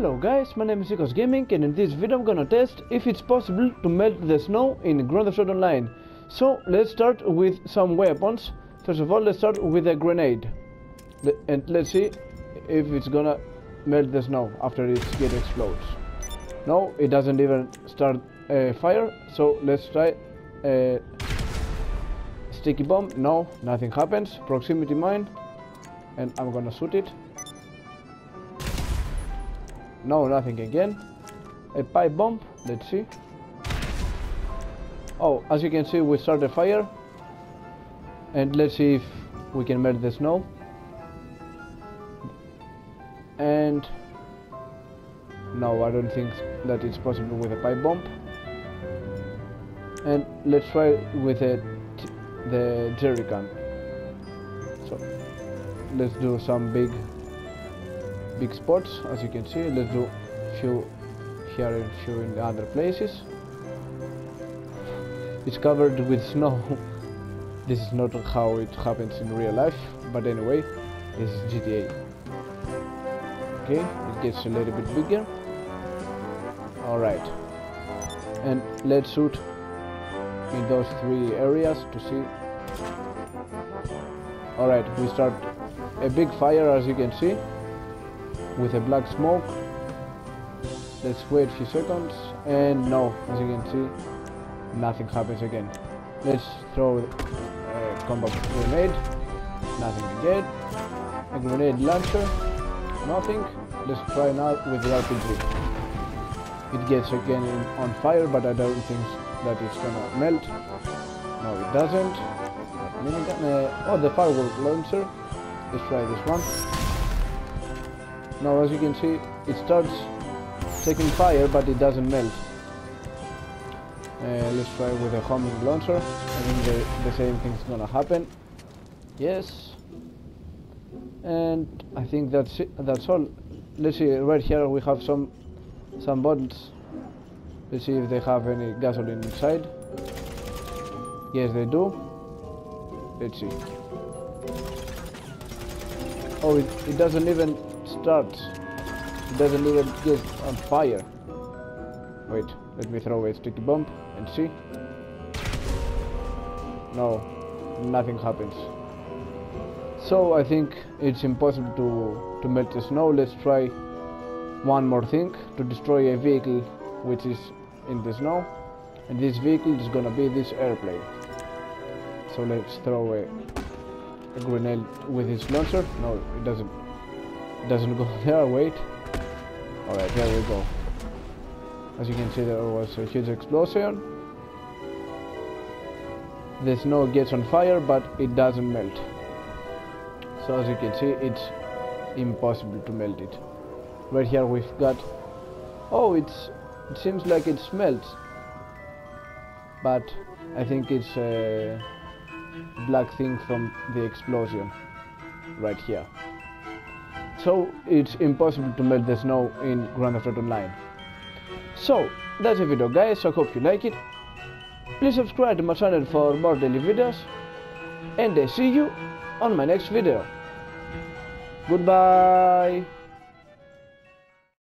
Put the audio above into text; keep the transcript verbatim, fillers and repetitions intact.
Hello guys, my name is Nikos Gaming, and in this video I'm gonna test if it's possible to melt the snow in Grand Theft Auto Online. So let's start with some weapons. First of all, let's start with a grenade, and let's see if it's gonna melt the snow after it get explodes. No, it doesn't even start a fire. So let's try a sticky bomb. No, nothing happens. Proximity mine, and I'm gonna shoot it. No, nothing again. A pipe bomb, let's see. Oh, as you can see, we start a fire. And let's see if we can melt the snow. And no, I don't think that it's possible with a pipe bomb. And let's try with a t the jerry can. So let's do some big big spots, as you can see. Let's do few here and few in other places. It's covered with snow. This is not how it happens in real life, but anyway, this is G T A. Okay, it gets a little bit bigger. Alright, and let's shoot in those three areas to see. Alright, we start a big fire, as you can see, with a black smoke. Let's wait a few seconds, and no, as you can see, nothing happens again. Let's throw a combat grenade. Nothing again. A grenade launcher. Nothing. Let's try now with the R P G. It gets again in, on fire, but I don't think that it's gonna melt. No, it doesn't. Uh, oh, the firework launcher. Let's try this one. Now, as you can see, it starts taking fire, but it doesn't melt. Uh, let's try with a homing launcher. I think the, the same thing's gonna happen. Yes. And I think that's it. That's all. Let's see. Right here we have some some bottles. Let's see if they have any gasoline inside. Yes, they do. Let's see. Oh, it, it doesn't even start. It doesn't even get on fire. Wait, let me throw a sticky bomb and see. No, nothing happens. So I think it's impossible to, to melt the snow. Let's try one more thing to destroy a vehicle which is in the snow. And this vehicle is gonna be this airplane. So let's throw a, a grenade with this launcher. No, it doesn't. It doesn't go there. Wait. Alright, there we go. As you can see, there was a huge explosion. The snow gets on fire, but it doesn't melt. So as you can see, it's impossible to melt it. Right here we've got... Oh, it's it seems like it smelts. But I think it's a black thing from the explosion. Right here. So it's impossible to melt the snow in Grand Theft Auto Online. So that's the video, guys. I hope you like it. Please subscribe to my channel for more daily videos, and I see you on my next video. Goodbye.